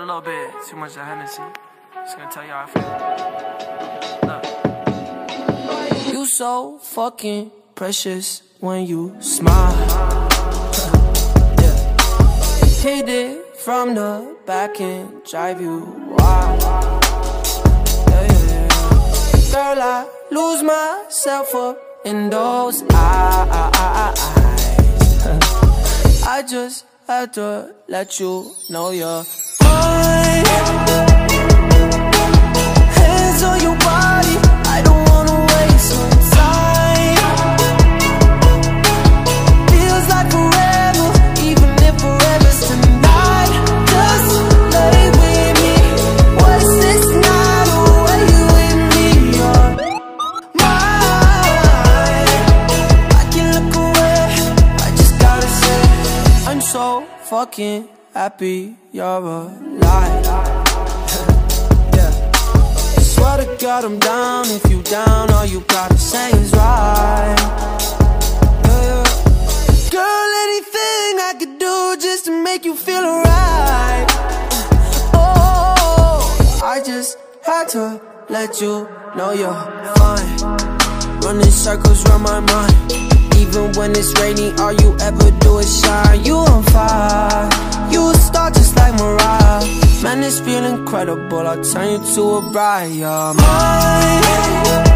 a little bit too much of Hennessy. Just gonna tell you how I feel. Look. You so fucking precious when you smile. Yeah. Hit it from the back and drive you wild. Yeah, yeah, yeah. Girl, I lose myself up in those eyes. I just had to let you know you're mine. Hands on your body, I don't wanna waste no time. Feels like forever, even if forever's tonight. Just lay with me, what's this night away with me? You're mine. I can look away, I just gotta say I'm so fucking happy you're alive. Yeah. Swear to God I'm down. If you down, all you gotta say is right. Yeah. Girl, anything I could do just to make you feel alright. Oh, I just had to let you know you're fine. Running circles around my mind. Even when it's rainy, all you ever do is shine. You on fire, you a star just like Mariah. Man, this feel incredible, I'll turn you to a bride. You're mine.